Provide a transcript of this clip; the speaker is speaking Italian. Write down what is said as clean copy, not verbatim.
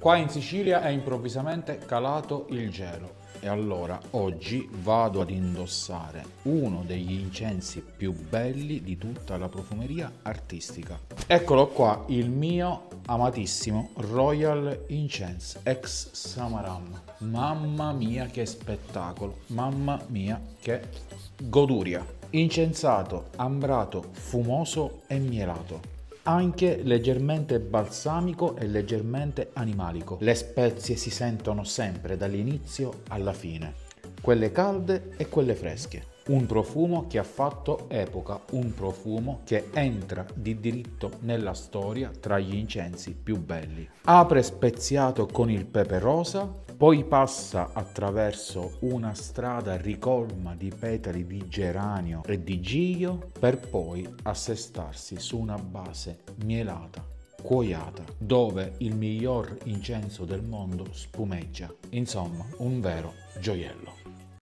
Qua in Sicilia è improvvisamente calato il gelo e allora oggi vado ad indossare uno degli incensi più belli di tutta la profumeria artistica. Eccolo qua, il mio amatissimo Royal Incense ex Samaram. Mamma mia che spettacolo, mamma mia che goduria. Incensato, ambrato, fumoso e mielato. Anche leggermente balsamico e leggermente animalico. Le spezie si sentono sempre dall'inizio alla fine, quelle calde e quelle fresche. Un profumo che ha fatto epoca, un profumo che entra di diritto nella storia tra gli incensi più belli. Apre speziato con il pepe rosa, poi passa attraverso una strada ricolma di petali di geranio e di gigio per poi assestarsi su una base mielata, cuoiata, dove il miglior incenso del mondo spumeggia. Insomma, un vero gioiello.